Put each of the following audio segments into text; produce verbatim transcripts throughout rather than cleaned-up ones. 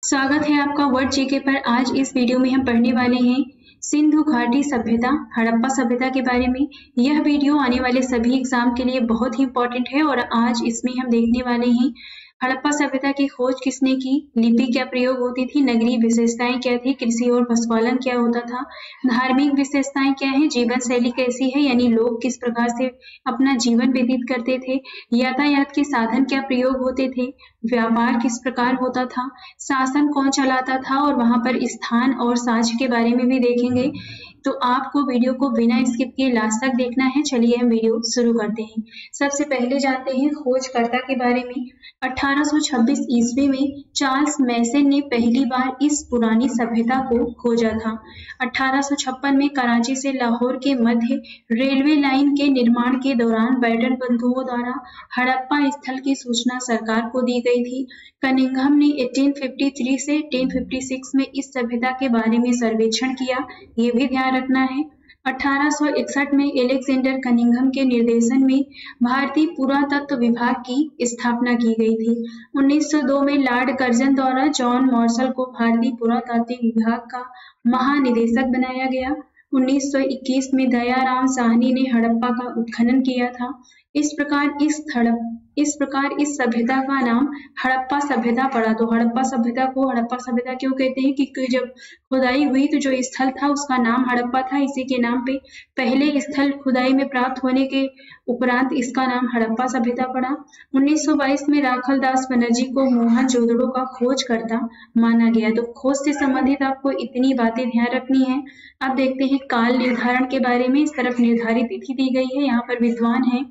स्वागत है आपका वर्ड जीके पर। आज इस वीडियो में हम पढ़ने वाले हैं सिंधु घाटी सभ्यता, हड़प्पा सभ्यता के बारे में। यह वीडियो आने वाले सभी एग्जाम के लिए बहुत ही इंपॉर्टेंट है और आज इसमें हम देखने वाले हैं हड़प्पा सभ्यता की खोज किसने की, लिपि क्या प्रयोग होती थी, नगरीय विशेषताएं क्या थी, कृषि और पशुपालन क्या होता था, धार्मिक विशेषताएं क्या है, जीवन शैली कैसी है यानी लोग किस प्रकार से अपना जीवन व्यतीत करते थे, यातायात के साधन क्या प्रयोग होते थे, व्यापार किस प्रकार होता था, शासन कौन चलाता था और वहां पर स्थान और साक्ष्य के बारे में भी देखेंगे। तो आपको वीडियो को बिना स्किप किए लास्ट तक देखना है। चलिए हम वीडियो शुरू करते हैं। सबसे पहले जानते हैं खोजकर्ता के बारे में। अठारह सौ छब्बीस ईस्वी में चार्ल्स मैसन ने पहली बार इस पुरानी सभ्यता को खोजा था। अठारह सौ छप्पन में कराची से लाहौर के मध्य रेलवे लाइन के निर्माण के दौरान ब्रिटिश बंधुओं द्वारा हड़प्पा स्थल की सूचना सरकार को दी गई थी। कनिंघम ने अठारह सौ तिरेपन से अठारह सौ छप्पन में इस सभ्यता के बारे में सर्वेक्षण किया, ये भी ध्यान रखना है। अठारह सौ इकसठ में एलेक्जेंडर कनिंघम के निर्देशन में भारतीय पुरातत्व विभाग की स्थापना की गई थी। उन्नीस सौ दो में लॉर्ड कर्जन द्वारा जॉन मार्शल को भारतीय पुरातत्व विभाग का महानिदेशक बनाया गया। उन्नीस सौ इक्कीस में दयाराम साहनी ने हड़प्पा का उत्खनन किया था। इस प्रकार इस हड़प इस प्रकार इस सभ्यता का नाम हड़प्पा सभ्यता पड़ा। तो हड़प्पा सभ्यता को हड़प्पा सभ्यता क्यों कहते हैं? क्योंकि जब खुदाई हुई तो जो स्थल था उसका नाम हड़प्पा था। इसी के नाम पे पहले स्थल खुदाई में प्राप्त होने के उपरांत इसका नाम हड़प्पा सभ्यता पड़ा। उन्नीस सौ बाईस में राखलदास बनर्जी को मोहनजोदड़ो का खोजकर्ता माना गया। तो खोज से संबंधित आपको इतनी बातें ध्यान रखनी है। अब देखते हैं काल निर्धारण के बारे में। इस तरफ निर्धारित तिथि दी गई है, यहाँ पर विद्वान है।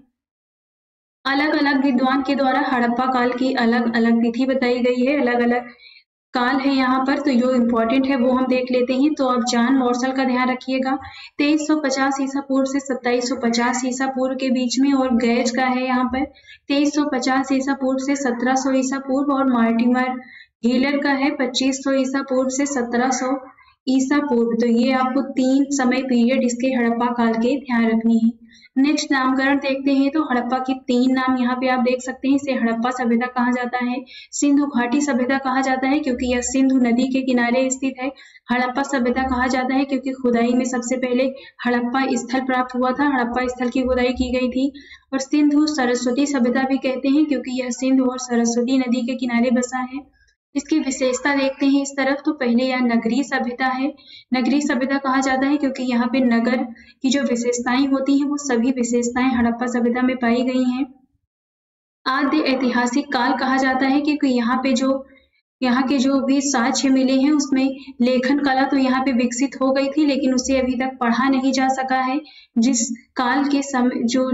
अलग अलग विद्वान के द्वारा हड़प्पा काल की अलग अलग तिथि बताई गई है, अलग अलग काल है यहाँ पर। तो जो इम्पोर्टेंट है वो हम देख लेते हैं। तो अब जॉन मार्शल का ध्यान रखिएगा, तेईस सौ पचास ईसा पूर्व से सत्ताईस सौ पचास ईसा पूर्व के बीच में। और गैज का है यहाँ पर तेईस सौ पचास ईसा पूर्व से सत्रह सौ ईसा पूर्व। और मार्टिमर हीलर का है पच्चीस सौ ईसा पूर्व से सत्रह सौ ईसा पूर्व। तो ये आपको तीन समय पीरियड इसके हड़प्पा काल के ध्यान रखनी है। नेक्स्ट नामकरण देखते हैं। तो हड़प्पा के तीन नाम यहाँ पे आप देख सकते हैं। इसे हड़प्पा सभ्यता कहा जाता है, सिंधु घाटी सभ्यता कहा जाता है क्योंकि यह सिंधु नदी के किनारे स्थित है। हड़प्पा सभ्यता कहा जाता है क्योंकि खुदाई में सबसे पहले हड़प्पा स्थल प्राप्त हुआ था, हड़प्पा स्थल की खुदाई की गई थी। और सिंधु सरस्वती सभ्यता भी कहते हैं क्योंकि यह सिंधु और सरस्वती नदी के किनारे बसा है। इसकी विशेषता देखते हैं इस तरफ। तो पहले यह नगरीय सभ्यता है। नगरीय सभ्यता कहा जाता है क्योंकि यहाँ पे नगर की जो विशेषताएं होती हैं वो सभी विशेषताएं हड़प्पा सभ्यता में पाई गई हैं। आद्य ऐतिहासिक काल कहा जाता है क्योंकि यहाँ पे जो यहाँ के जो भी साक्ष्य मिले हैं उसमें लेखन कला तो यहाँ पे विकसित हो गई थी, लेकिन उसे अभी तक पढ़ा नहीं जा सका है। जिस काल के समय जो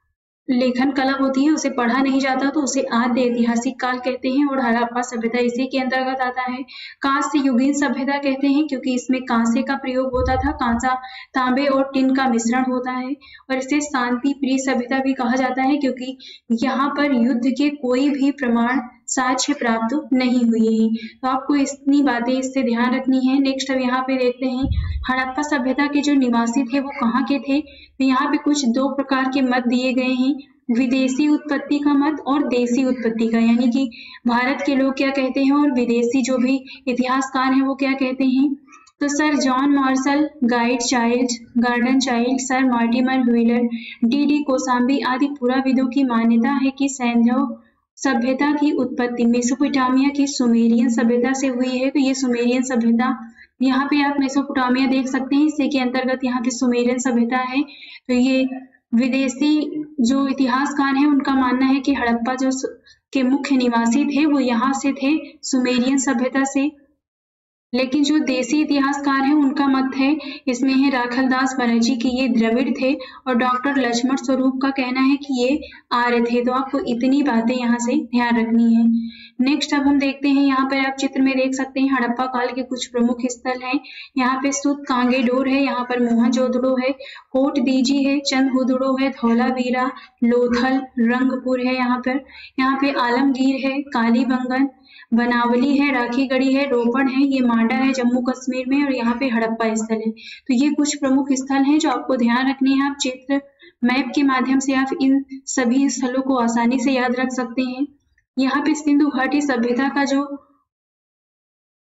लेखन कला होती है उसे पढ़ा नहीं जाता तो उसे आद्य ऐतिहासिक काल कहते हैं। और हड़प्पा सभ्यता इसी के अंतर्गत आता है। कांस्य युगीन सभ्यता कहते हैं क्योंकि इसमें कांसे का प्रयोग होता था, कांसा तांबे और टिन का मिश्रण होता है। और इसे शांति प्रिय सभ्यता भी कहा जाता है क्योंकि यहाँ पर युद्ध के कोई भी प्रमाण साक्ष्य प्राप्त नहीं हुए हैं। तो आपको इतनी बातें इससे ध्यान रखनी है। नेक्स्ट अब यहाँ पे देखते हैं हड़प्पा सभ्यता के जो निवासी थे वो कहाँ के थे। तो यहाँ पे कुछ दो प्रकार के मत दिए गए हैं, विदेशी उत्पत्ति का मत और देसी उत्पत्ति का, यानी कि भारत के लोग क्या कहते हैं और विदेशी जो भी इतिहासकार हैं वो क्या कहते हैं। तो सर जॉन मार्शल, गाइड Childe, Gordon Childe, sir Mortimer Wheeler, D D Kosambi आदि पुराविदों की मान्यता है कि सिंधु सभ्यता की उत्पत्ति मेसोपोटामिया की सुमेरियन सभ्यता से हुई है। तो ये सुमेरियन सभ्यता, यहाँ पे आप मेसोपोटामिया देख सकते हैं, इसी के अंतर्गत यहाँ पे सुमेरियन सभ्यता है। तो ये विदेशी जो इतिहासकार हैं उनका मानना है कि हड़प्पा जो के मुख्य निवासी थे वो यहाँ से थे, सुमेरियन सभ्यता से। लेकिन जो देसी इतिहासकार हैं उनका मत है, इसमें है राखलदास बनर्जी की ये द्रविड़ थे और डॉक्टर लक्ष्मण स्वरूप का कहना है कि ये आर्य थे। तो आपको इतनी बातें यहाँ से ध्यान रखनी है। नेक्स्ट अब हम देखते हैं, यहाँ पर आप चित्र में देख सकते हैं हड़प्पा काल के कुछ प्रमुख स्थल हैं। यहाँ पे सुत कांगेडोर है, यहाँ पर मोहनजोदड़ो है, कोट दीजी है, चंदहुदड़ो है, धौलावीरा, लोथल, रंगपुर है, यहाँ पर यहाँ पे आलमगीर है, कालीबंगन, बनावली है, राखीगढ़ी है, रोपड़ है, ये मांडा है जम्मू कश्मीर में, और यहाँ पे हड़प्पा स्थल है। तो ये कुछ प्रमुख स्थल हैं जो आपको ध्यान रखने हैं। आप चित्र मैप के माध्यम से आप इन सभी स्थलों को आसानी से याद रख सकते हैं। यहाँ पे सिंधु घाटी सभ्यता का जो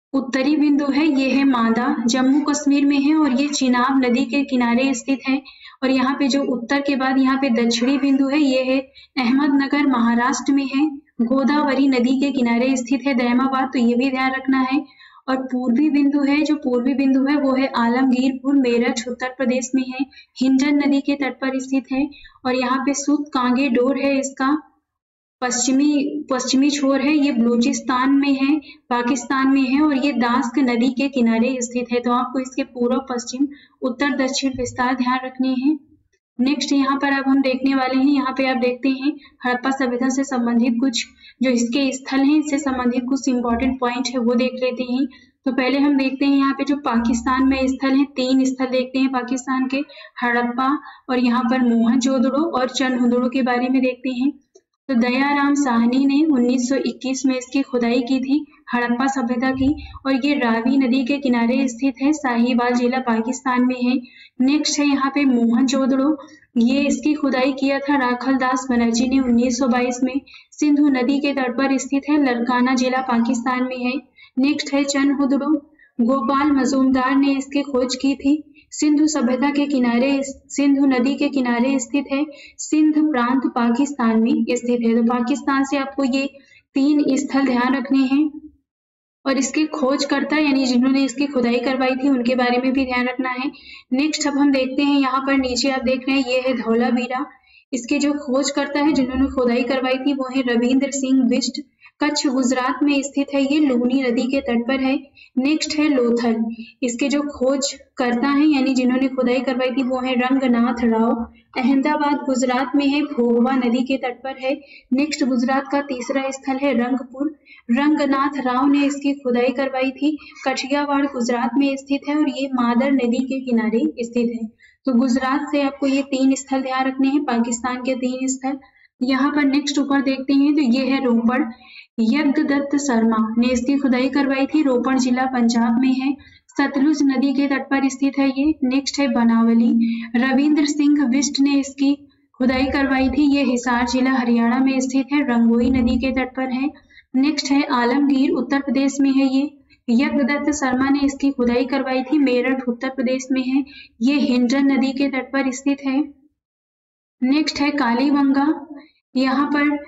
उत्तरी बिंदु है ये है मादा, जम्मू कश्मीर में है और ये चिनाब नदी के किनारे स्थित है। और यहाँ पे जो उत्तर के बाद यहाँ पे दक्षिणी बिंदु है ये है अहमदनगर महाराष्ट्र में है, गोदावरी नदी के किनारे स्थित है दैमाबाद, तो ये भी ध्यान रखना है। और पूर्वी बिंदु है, जो पूर्वी बिंदु है वो है आलमगीरपुर मेरठ उत्तर प्रदेश में है, हिंडन नदी के तट पर स्थित है। और यहाँ पे सुत कांगे डोर है, इसका पश्चिमी पश्चिमी छोर है, ये बलूचिस्तान में है, पाकिस्तान में है और ये दास्क नदी के किनारे स्थित है। तो आपको इसके पूर्व पश्चिम उत्तर दक्षिण विस्तार ध्यान रखने हैं। नेक्स्ट यहाँ पर अब हम देखने वाले हैं, यहाँ पे आप देखते हैं हड़प्पा सभ्यता से संबंधित कुछ जो इसके स्थल हैं, इससे संबंधित कुछ इंपॉर्टेंट पॉइंट है वो देख लेते हैं। तो पहले हम देखते हैं यहाँ पे जो पाकिस्तान में स्थल हैं, तीन स्थल देखते हैं पाकिस्तान के, हड़प्पा और यहाँ पर मोहनजोदड़ो और चंदहुदड़ो के बारे में देखते हैं। तो दयाराम साहनी ने उन्नीस सौ इक्कीस में इसकी खुदाई की थी हड़प्पा सभ्यता की और ये रावी नदी के किनारे स्थित है, साहिवाल जिला पाकिस्तान में है। नेक्स्ट है यहाँ पे मोहनजोदड़ो, ये इसकी खुदाई किया था राखलदास बनर्जी ने उन्नीस सौ बाईस में, सिंधु नदी के तट पर स्थित है, लड़काना जिला पाकिस्तान में है। नेक्स्ट है चंदहुदड़ो, गोपाल मजूमदार ने इसकी खोज की थी, सिंधु सभ्यता के किनारे, सिंधु नदी के किनारे स्थित है, सिंध प्रांत पाकिस्तान में स्थित है। तो पाकिस्तान से आपको ये तीन स्थल ध्यान रखने हैं और इसके खोजकर्ता यानी जिन्होंने इसकी खुदाई करवाई थी उनके बारे में भी ध्यान रखना है। नेक्स्ट अब हम देखते हैं यहाँ पर नीचे आप देख रहे हैं ये है धौलावीरा, इसके जो खोजकर्ता है जिन्होंने खुदाई करवाई थी वो है रविंद्र सिंह बिष्ट, कच्छ गुजरात में स्थित है, ये लूनी नदी के तट पर है। नेक्स्ट है लोथल, इसके जो खोज करता है यानी जिन्होंने खुदाई करवाई थी वो है रंगनाथ राव, अहमदाबाद गुजरात में है, भोगवा नदी के तट पर है। नेक्स्ट गुजरात का तीसरा स्थल है रंगपुर, रंगनाथ राव ने इसकी खुदाई करवाई थी, कठियावाड़ गुजरात में स्थित है और ये मादर नदी के किनारे स्थित है। तो गुजरात से आपको ये तीन स्थल ध्यान रखने हैं, पाकिस्तान के तीन स्थल। यहाँ पर नेक्स्ट ऊपर देखते हैं तो ये है रोपड़, यज्ञदत्त शर्मा ने इसकी खुदाई करवाई थी, रोपड़ जिला पंजाब में है, सतलुज नदी के तट पर स्थित है ये। नेक्स्ट है बनावली, रविंद्र सिंह बिष्ट ने इसकी खुदाई करवाई थी, ये हिसार जिला हरियाणा में स्थित है, रंगोई नदी के तट पर है। नेक्स्ट है आलमगीर, उत्तर प्रदेश में है ये, यज्ञदत्त शर्मा ने इसकी खुदाई करवाई थी, मेरठ उत्तर प्रदेश में है, ये हिंडन नदी के तट पर स्थित है। नेक्स्ट है कालीबंगा, यहाँ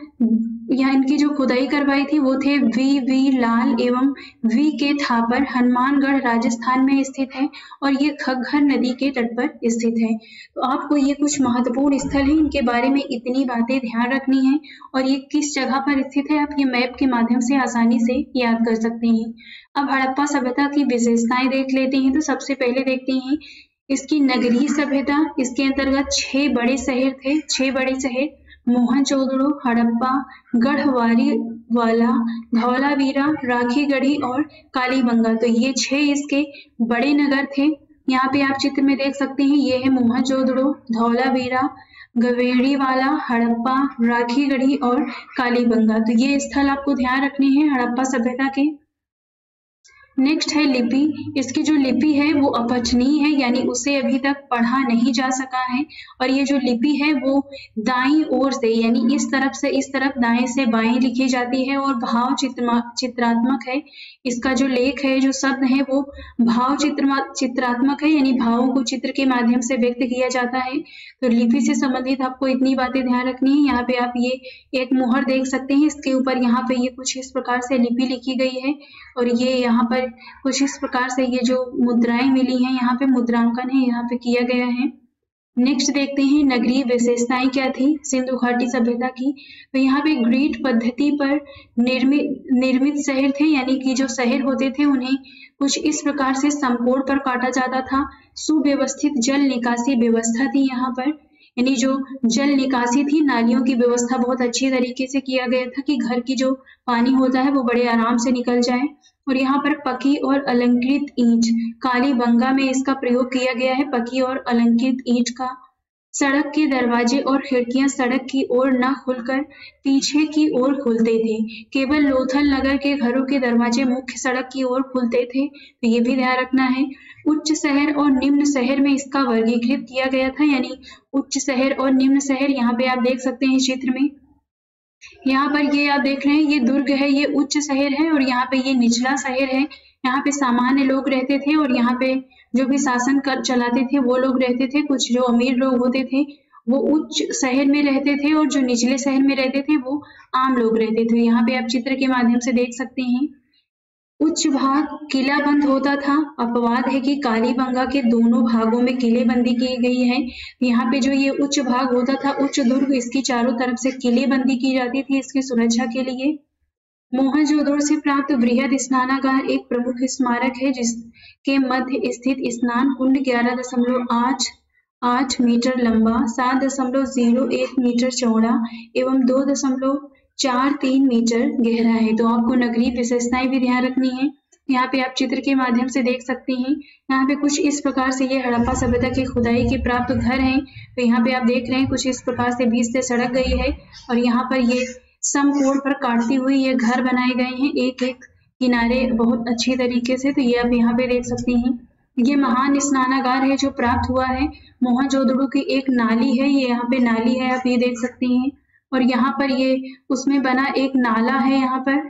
पर यहाँ इनकी जो खुदाई करवाई थी वो थे वी वी लाल एवं वी के थापर, हनुमानगढ़ राजस्थान में स्थित है और ये खग्गर नदी के तट पर स्थित है। तो आपको ये कुछ महत्वपूर्ण स्थल हैं, इनके बारे में इतनी बातें ध्यान रखनी है और ये किस जगह पर स्थित है आप ये मैप के माध्यम से आसानी से याद कर सकते हैं। अब हड़प्पा सभ्यता की विशेषताएं देख लेते हैं। तो सबसे पहले देखते हैं इसकी नगरीय सभ्यता, इसके अंतर्गत छह बड़े शहर थे, छह बड़े शहर मोहनजोदड़ो, हड़प्पा, गढ़वारी वाला, धौलावीरा, राखीगढ़ी और कालीबंगा। तो ये छह इसके बड़े नगर थे। यहाँ पे आप चित्र में देख सकते हैं ये है मोहनजोदड़ो, धौलावीरा, गवेड़ी वाला, हड़प्पा, राखीगढ़ी और कालीबंगा। तो ये स्थल आपको ध्यान रखने हैं हड़प्पा सभ्यता के। नेक्स्ट है लिपि, इसकी जो लिपि है वो अपठनीय है यानी उसे अभी तक पढ़ा नहीं जा सका है और ये जो लिपि है वो दाईं ओर से यानी इस तरफ से इस तरफ, दाएं से बाएं लिखी जाती है और भाव चित्रात्मक है। इसका जो लेख है, जो शब्द है वो भाव चित्रात्मक है यानी भावों को चित्र के माध्यम से व्यक्त किया जाता है। तो लिपि से संबंधित आपको इतनी बातें ध्यान रखनी है। यहाँ पे आप ये एक मोहर देख सकते हैं, इसके ऊपर यहाँ पे ये कुछ इस प्रकार से लिपि लिखी गई है और ये यहाँ पर कुछ इस प्रकार से ये जो मुद्राएं मिली हैं, यहाँ पे मुद्रांकन है यहाँ पे किया गया है। नेक्स्ट देखते हैं नगरीय विशेषताएं क्या थी सिंधु घाटी सभ्यता की। तो यहाँ पे ग्रीड पद्धति पर निर्मित निर्मित शहर थे यानी कि जो शहर होते थे उन्हें कुछ इस प्रकार से समकोण पर काटा जाता था। सुव्यवस्थित जल निकासी व्यवस्था थी यहाँ पर, यानी जो जल निकासी थी, नालियों की व्यवस्था बहुत अच्छी तरीके से किया गया था कि घर की जो पानी होता है वो बड़े आराम से निकल जाए। और यहाँ पर पकी और अलंकृत ईंट, कालीबंगा में इसका प्रयोग किया गया है, पकी और अलंकृत ईंट का। सड़क के दरवाजे और खिड़कियां सड़क की ओर न खुलकर पीछे की ओर खुलते थे, केवल लोथल नगर के घरों के दरवाजे मुख्य सड़क की ओर खुलते थे। तो ये भी ध्यान रखना है। उच्च शहर और निम्न शहर में इसका वर्गीकृत किया गया था, यानी उच्च शहर और निम्न शहर यहाँ पे आप देख सकते हैं चित्र में। यहाँ पर ये आप देख रहे हैं, ये दुर्ग है, ये उच्च शहर है और यहाँ पे ये निचला शहर है। यहाँ पे सामान्य लोग रहते थे और यहाँ पे जो भी शासन कर चलाते थे वो लोग रहते थे। कुछ जो अमीर लोग होते थे वो उच्च शहर में रहते थे और जो निचले शहर में रहते थे वो आम लोग रहते थे। यहाँ पे आप चित्र के माध्यम से देख सकते हैं। उच्च भाग किला बंद होता था। अपवाद है कि कालीबंगा के दोनों भागों में किलेबंदी की गई है। यहाँ पे जो ये उच्च भाग होता था, उच्च दुर्ग, इसकी चारों तरफ से किलेबंदी की जाती थी इसकी सुरक्षा के लिए। मोहनजोदड़ो से प्राप्त बृहद स्नानागार एक प्रमुख स्मारक है जिसके मध्य स्थित स्नान कुंड ग्यारह दशमलव आठ आठ मीटर लंबा, सात दशमलव जीरो एक मीटर चौड़ा एवं दो दशमलव चार तीन मीटर गहरा है। तो आपको नगरीय विशेषताएं भी ध्यान रखनी है। यहाँ पे आप चित्र के माध्यम से देख सकते हैं। यहाँ पे कुछ इस प्रकार से ये हड़प्पा सभ्यता की खुदाई के प्राप्त घर हैं। तो यहाँ पे आप देख रहे हैं कुछ इस प्रकार से बीच से सड़क गई है और यहाँ पर ये समकोण पर काटती हुई ये घर बनाए गए हैं, एक एक किनारे बहुत अच्छी तरीके से। तो ये आप यहाँ पे देख सकते हैं। ये महान स्नानागार है जो प्राप्त हुआ है। मोहनजोदड़ो की एक नाली है, ये यहाँ पे नाली है, आप ये देख सकते हैं। और यहाँ पर ये उसमें बना एक नाला है। यहाँ पर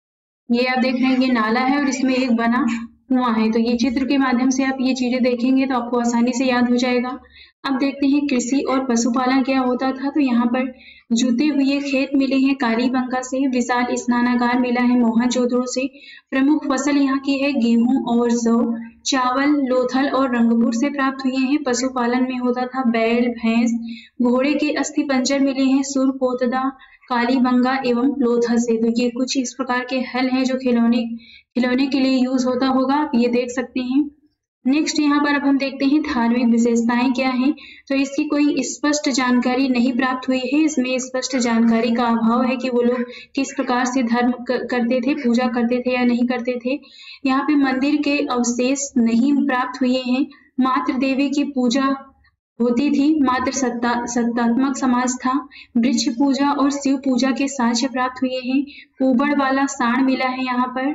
ये आप देख रहे हैं, ये नाला है और इसमें एक बना कुआं है। तो ये चित्र के माध्यम से आप ये चीजें देखेंगे तो आपको आसानी से याद हो जाएगा। अब देखते हैं कृषि और पशुपालन क्या होता था। तो यहाँ पर जुते हुए खेत मिले हैं कालीबंगा से, विशाल स्नानागार मिला है मोहनजोदड़ो से। प्रमुख फसल यहाँ की है गेहूं और जौ। चावल लोथल और रंगपुर से प्राप्त हुए हैं। पशुपालन में होता था बैल, भैंस, घोड़े के अस्थि पंजर मिले हैं सुरकोतदा, कालीबंगा एवं लोथल से। तो ये कुछ इस प्रकार के हल हैं जो खिलौने खिलौने के लिए यूज होता होगा, आप ये देख सकते हैं। नेक्स्ट यहाँ पर अब हम देखते हैं धार्मिक विशेषताएं क्या हैं। तो इसकी कोई स्पष्ट जानकारी नहीं प्राप्त हुई है। इसमें स्पष्ट जानकारी का अभाव है कि वो लोग किस प्रकार से धर्म करते थे, पूजा करते थे या नहीं करते थे। यहाँ पे मंदिर के अवशेष नहीं प्राप्त हुए हैं। मातृ देवी की पूजा होती थी। मात्र सत्ता सत्तात्मक समाज था। वृक्ष पूजा और शिव पूजा के साक्ष्य प्राप्त हुए हैं। कुबड़ वाला साण मिला है यहाँ पर।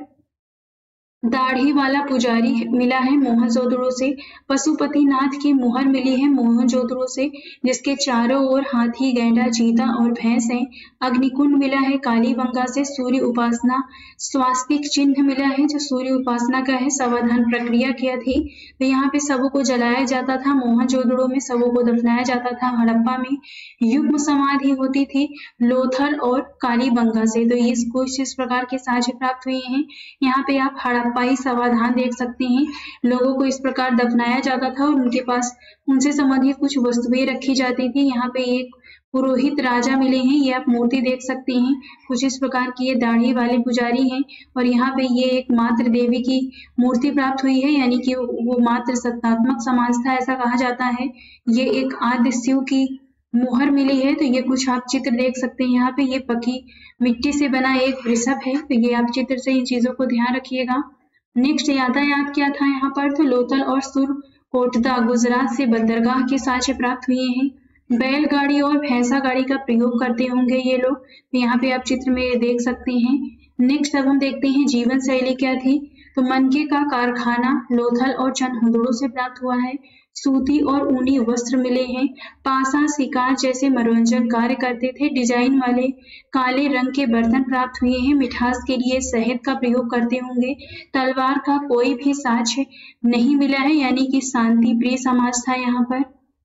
दाढ़ी वाला पुजारी मिला है मोहनजोदड़ो से। पशुपतिनाथ की मुहर मिली है मोहनजोदड़ो से, जिसके चारों ओर हाथी, गैंडा, चीता और भैंस है। अग्निकुंड मिला है कालीबंगा से। सूर्य उपासना स्वास्तिक चिन्ह मिला है जो सूर्य उपासना का है। समाधान प्रक्रिया क्या थी, तो यहाँ पे सबों को जलाया जाता था। मोहनजोदड़ो में सबों को दफनाया जाता था। हड़प्पा में युग्म समाधि होती थी लोथल और कालीबंगा से। तो ये कुछ इस प्रकार के साक्ष्य प्राप्त हुए हैं। यहाँ पे आप हड़प्पाई समाधान देख सकते हैं। लोगों को इस प्रकार दफनाया जाता था और उनके पास उनसे संबंधित कुछ वस्तुएं रखी जाती थी। यहाँ पे एक पुरोहित राजा मिले हैं, ये आप मूर्ति देख सकते हैं। कुछ इस प्रकार की ये दाढ़ी वाले पुजारी हैं और यहाँ पे ये एक मातृ देवी की मूर्ति प्राप्त हुई है, यानी कि वो मातृ सत्तात्मक समाज था ऐसा कहा जाता है। ये एक आद्य शिव की मुहर मिली है। तो ये कुछ आप चित्र देख सकते हैं। यहाँ पे ये पकी मिट्टी से बना एक वृषभ है। तो ये आप चित्र से इन चीजों को ध्यान रखिएगा। नेक्स्ट यातायात क्या था यहाँ पर, तो लोथल और सुरकोटदा गुजरात से बंदरगाह के साक्ष्य प्राप्त हुए हैं। बैलगाड़ी और भैंसा गाड़ी का प्रयोग करते होंगे ये लोग। तो यहाँ पे आप चित्र में देख सकते हैं। नेक्स्ट अब हम देखते हैं जीवन शैली क्या थी। तो मनके का कारखाना लोथल और चनहुदड़ो से प्राप्त हुआ है। सूती और ऊनी वस्त्र मिले हैं। पासा शिकार जैसे मनोरंजन कार्य करते थे। डिजाइन वाले काले रंग के बर्तन प्राप्त हुए हैं। मिठास के लिए शहद का प्रयोग करते होंगे। तलवार का कोई भी साक्ष्य नहीं मिला है, यानी कि शांति प्रिय समाज था यहाँ पर।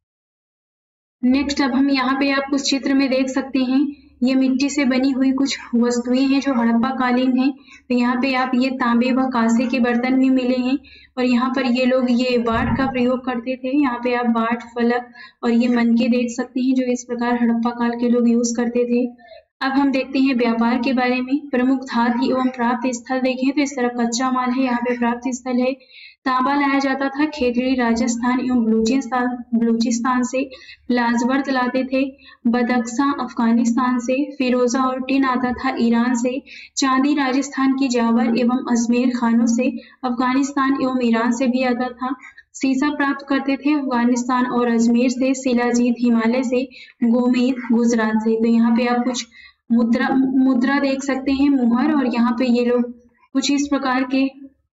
नेक्स्ट अब हम यहाँ पे आप कुछ चित्र में देख सकते हैं। ये मिट्टी से बनी हुई कुछ वस्तुएं हैं जो हड़प्पा कालीन है। तो यहाँ पे आप ये तांबे व कांसे के बर्तन भी मिले हैं और यहाँ पर ये लोग ये बाट का प्रयोग करते थे। यहाँ पे आप बाट, फलक और ये मनके देख सकते हैं जो इस प्रकार हड़प्पा काल के लोग यूज करते थे। अब हम देखते हैं व्यापार के बारे में। प्रमुख धातु एवं प्राप्त स्थल देखें तो इस तरह कच्चा माल है, यहाँ पे प्राप्त स्थल है। तांबा लाया जाता था खेतड़ी राजस्थान एवं बलूचिस्तान बलूचिस्तान से। लाजवर्द लाते थे बदख्शां अफगानिस्तान से। फिरोजा और टिन आता था ईरान से। चांदी राजस्थान की जावर एवं अजमेर खानों से। अफगानिस्तान एवं ईरान से भी आता था। सीसा प्राप्त करते थे अफगानिस्तान और अजमेर से। शिलाजीत हिमालय से। गोमेद गुजरात से। तो यहाँ पे आप कुछ मुद्रा मुद्रा देख सकते हैं, मुहर, और यहाँ पे ये लोग कुछ इस प्रकार के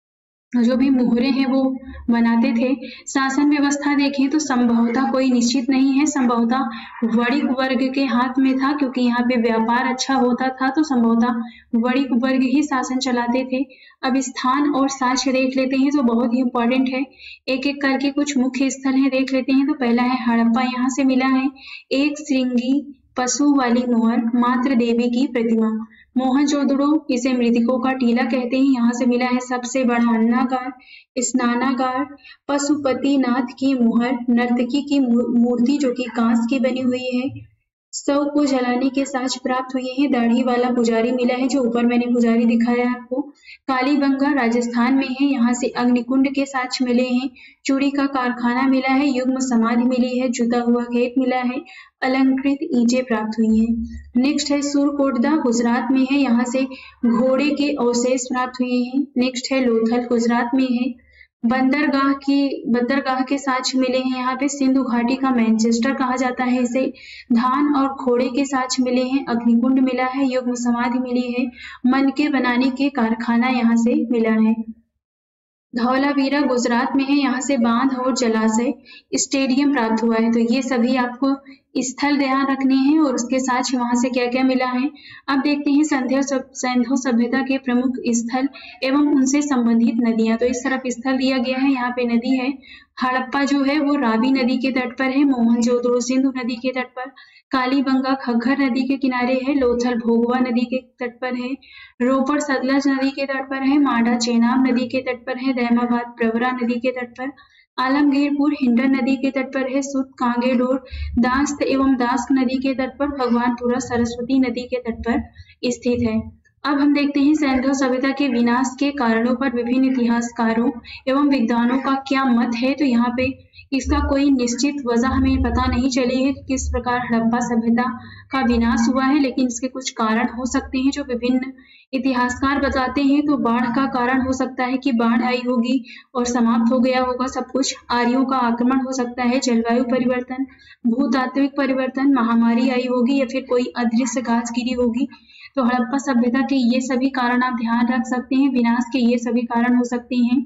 जो भी मुहरे हैं वो बनाते थे। शासन व्यवस्था देखें तो संभवतः कोई निश्चित नहीं है, संभवतः वणिक वर्ग के हाथ में था, क्योंकि यहाँ पे व्यापार अच्छा होता था तो संभवतः वणिक वर्ग ही शासन चलाते थे। अब स्थान और साक्ष्य देख लेते हैं तो बहुत ही इंपॉर्टेंट है, एक एक करके कुछ मुख्य स्थल है देख लेते हैं। तो पहला है हड़प्पा, यहाँ से मिला है एक श्रृंगी पशु वाली मोहर, मात्र देवी की प्रतिमा। मोहनजोदड़ो, इसे मृतकों का टीला कहते हैं, यहाँ से मिला है सबसे बड़ा अन्नागार, स्नानागार, पशुपतिनाथ की मोहर, नर्तकी की मूर्ति जो कि कांच की बनी हुई है, शव को जलाने के साक्ष्य प्राप्त हुए हैं, दाढ़ी वाला पुजारी मिला है, जो ऊपर मैंने पुजारी दिखाया आपको। कालीबंगा राजस्थान में है, यहाँ से अग्निकुंड के साक्ष्य मिले हैं, चूड़ी का कारखाना मिला है, युग्म समाधि मिली है, जुता हुआ खेत मिला है, अलंकृत ईंटें प्राप्त हुई हैं। नेक्स्ट है सुरकोटदा, गुजरात में है, यहाँ से घोड़े के अवशेष प्राप्त हुए हैं। नेक्स्ट है लोथल, गुजरात में है, बंदरगाह की बंदरगाह के साक्ष्य मिले हैं, यहाँ पे सिंधु घाटी का मैनचेस्टर कहा जाता है इसे। धान और घोड़े के साक्ष्य मिले हैं, अग्निकुंड मिला है, युग्म समाधि मिली है, मन के बनाने के कारखाना यहाँ से मिला है। धौलावीरा गुजरात में है, यहाँ से बांध और जलाशय स्टेडियम प्राप्त हुआ है। तो ये सभी आपको स्थल ध्यान रखने हैं और उसके साथ वहां से क्या क्या मिला है। अब देखते हैं सिंधु सिंधु सभ्यता के प्रमुख स्थल एवं उनसे संबंधित नदियां। तो इस तरफ स्थल दिया गया है, यहाँ पे नदी है। हड़प्पा जो है वो रावी नदी के तट पर है, मोहनजोदड़ो सिंधु नदी के तट पर, कालीबंगा खग्गर नदी के किनारे है, लोथल भोगवा नदी के तट पर है, रोपड़ सतलज नदी के तट पर है, मांडा चेनाब नदी के तट पर है, दहमाबाद प्रवरा नदी के तट पर, आलमगीरपुर हिंडन नदी के तट पर है, सुत कांगेडोर दास्त एवं दास्क नदी के तट पर, भगवानपुरा सरस्वती नदी के तट पर स्थित है। अब हम देखते हैं सिंधु सभ्यता के विनाश के कारणों पर विभिन्न इतिहासकारों एवं विद्वानों का क्या मत है। तो यहाँ पे इसका कोई निश्चित वजह हमें पता नहीं चली है कि किस प्रकार हड़प्पा सभ्यता का विनाश हुआ है, लेकिन इसके कुछ कारण हो सकते हैं जो विभिन्न इतिहासकार बताते हैं। तो बाढ़ का कारण हो सकता है कि बाढ़ आई होगी और समाप्त हो गया होगा सब कुछ। आर्यों का आक्रमण हो सकता है, जलवायु परिवर्तन, भूतात्विक परिवर्तन, महामारी आई होगी या फिर कोई अदृश्य घास गिरी होगी। तो हड़प्पा सभ्यता के ये सभी कारण आप ध्यान रख सकते हैं, विनाश के ये सभी कारण हो सकते हैं।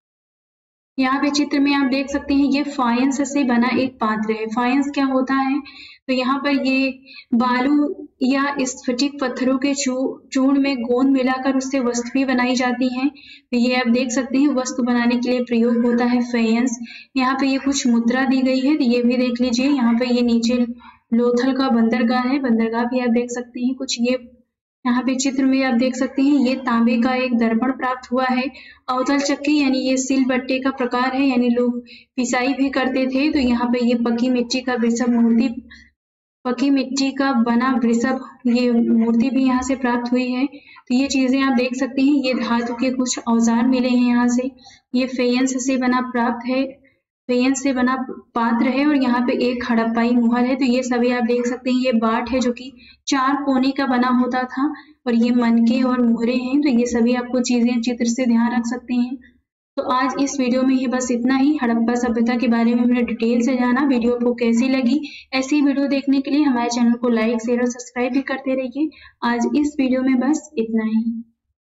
यहाँ पे चित्र में आप देख सकते हैं ये फायंस से बना एक पात्र है। फायंस क्या होता है? तो यहाँ पर ये बालू या स्फटिक पत्थरों के चूर्ण में गोंद मिलाकर उससे वस्तु भी बनाई जाती हैं। तो ये आप देख सकते हैं वस्तु बनाने के लिए प्रयोग होता है फायंस। यहाँ पे ये कुछ मुद्रा दी गई है, तो ये भी देख लीजिए। यहाँ पे ये नीचे लोथल का बंदरगाह है, बंदरगाह भी आप देख सकते हैं कुछ। ये यहाँ पे चित्र में आप देख सकते हैं ये तांबे का एक दर्पण प्राप्त हुआ है। अवतल चक्की यानी ये सिल बट्टे का प्रकार है, यानी लोग पिसाई भी करते थे। तो यहाँ पे ये पकी मिट्टी का वृषभ मूर्ति, पकी मिट्टी का बना वृषभ ये मूर्ति भी यहाँ से प्राप्त हुई है। तो ये चीजें आप देख सकते हैं। ये धातु के कुछ औजार मिले हैं यहाँ से। ये फेयंस से बना प्राप्त है, फेयंस से बना पात्र है और यहाँ पे एक हड़प्पाई मुहर है। तो ये सभी आप देख सकते हैं। ये बाट है जो कि चार कोने का बना होता था और ये मनके और मुहरे हैं। तो ये सभी आपको चीजें चित्र से ध्यान रख सकते हैं। तो आज इस वीडियो में ही बस इतना ही। हड़प्पा सभ्यता के बारे में हमने डिटेल से जाना। वीडियो आपको कैसी लगी? ऐसी वीडियो देखने के लिए हमारे चैनल को लाइक शेयर और सब्सक्राइब भी करते रहिए। आज इस वीडियो में बस इतना ही।